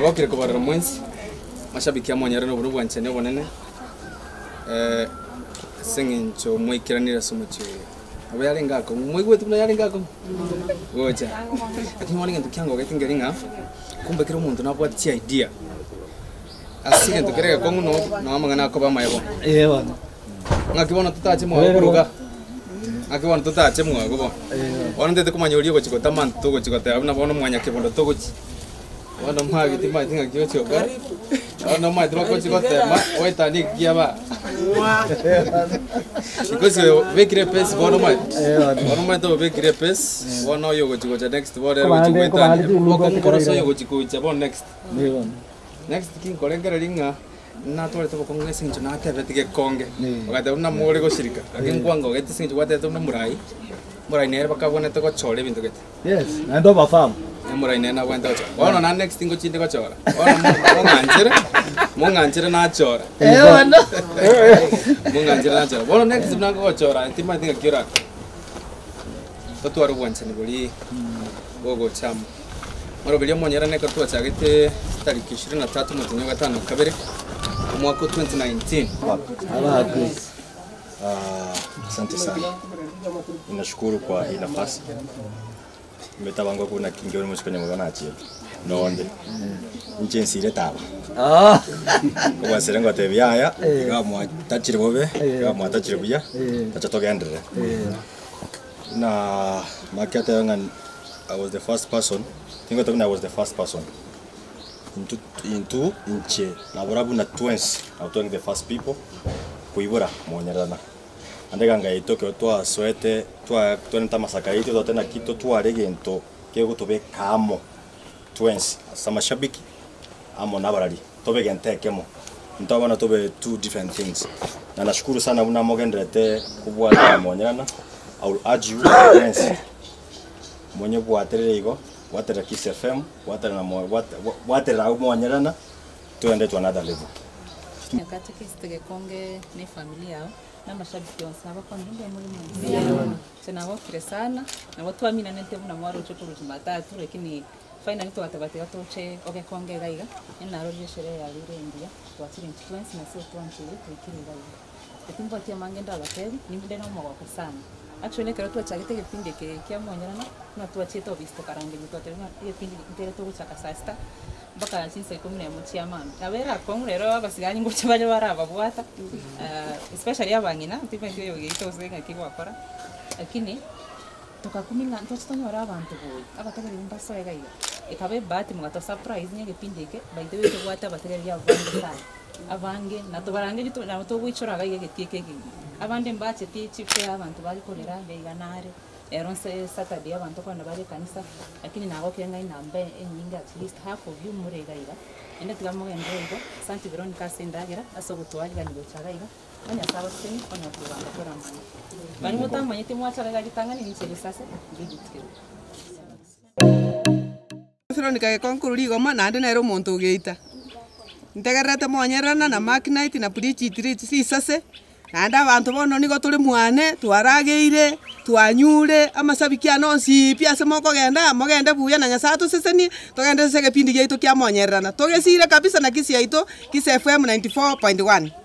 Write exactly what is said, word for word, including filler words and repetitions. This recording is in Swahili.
nabokire kubarira mwensi mashabiki ya Monyera no burubwa nchene bonene eh singincho mwikiranira somuchi abo yali ngako mwigwe tuna yali ngako gocha ati mwali ngentu kyango gatingeringa kumbe kiro muntu nabwa ti idea asige ntukereka kongu no no amangana ko bamayebo eh bana ngakibona tutache mwa kuruga ngakibona tutache mwa kubo ona ndete kumanyoriyo ko chikota mantu ko chikota abuna bono mwanya kibondo to gochi wana magi timba tinga kiyo choka wana mai tro ko chikota ma oita ni kiaba because vekire pes bono mai bono mai to vekire pes bono yo ko chikota next bono ko chikota ko ko so yo ko chikota bono next next king kolengera ringa na tole to konge sinjo na te vetige konge wakati una mole go shirika lakini kwango gete sinjo wate to murai murai ne bakabone to ko chole bintu gete yes na ndo bafamu murai ne na wenda cho ono na next thing go chinde ko chora ono monganjire monganjire na chora eh wana monganjire na chora ono next na ko chora ntima tinga kira to to aru wanchani boli gogo cham maro bili Monyera ne ko to chagete tariki ishirini na tatu mwezi wa gatano kabere mwaka twenty nineteen. Ah, asante sana. Ninashukuru kwa hii nafasi. Nimetawangwa kuna kingioni mshikanye mwana achi. Nonde. Nje nsire taba. ah Kwa serengo tebyaya, ga mwa tachire bobe, ga mwa tachire buya. Tacha togendere. Na makata ngan I was the first person. Think of I was the first person. Into into inche naburabu na twins autong the first people kuibura Monyera na andega ngai toke twa swete twa twenta masakaiti to tena kito twa regento kego tobe kamo twins sama shabiki amo nabarali tobe gentekemo ntabana tobe two different things na nashukuru sana una mogendete kubwa Monyera na I will urge you friends mwenye bwatere igo watera Kiss F M watera na watera Monyera na tuende to another level. Nyakati kistege konge ni familia yao na mashabiki wao sana kwa ndumbe muri tena wafire sana na watu amina nete buna mwaro choto Jumatatu lakini finally to atabatika toche oke konge gaiga ina roje sherehe ya lire India twatiri influence na sio twanchile tukiri gaiga etimba tia mangenda bateri ni mude no mwa sana actually kero tu achagite kipindi ke kia Monyera na na tu achito visto karange ni tote na kipindi kitero to chaka sasta baka sinse kumne muchia mama abera kongrero basigani ngocha baje baraba bwata especially abangina tipe ndio yogeito senga kigwa kora lakini tukakuminga ntotonyora abantu boy abategeri mbaso egaiga ikabe bati mwato surprise nye kipindi ke by the way to bwata bategeri abange sana abange na to barange gito na to gwichora gaiga getieke gi abande mbache ti chipe abantu bali kolera beiganare eronse Saturday abantu kwa nabali kanisa lakini nago kenga inambe enyinga at least half of you muregaiga ende tugamo endoigo Santi Veronica Sendagera asogotwali gani gochagaiga anya sawa sini ona kubanga kora mani bani mutamanye timwacharaga gitangani nichere sase ngigitiro Veronica konkururi goma nande nero muntu geita ntegerete Monyera na Magnite na Bridge three si sase nanda abantu bono nigo tuli mwane twarageire twanyure amasabiki anonsi pia se moko genda mogende buya na Nyasatu seseni togende sege pindi gitu kia Monyera na togesire kabisa na kisi yaito Kiss F M ninety-four point one.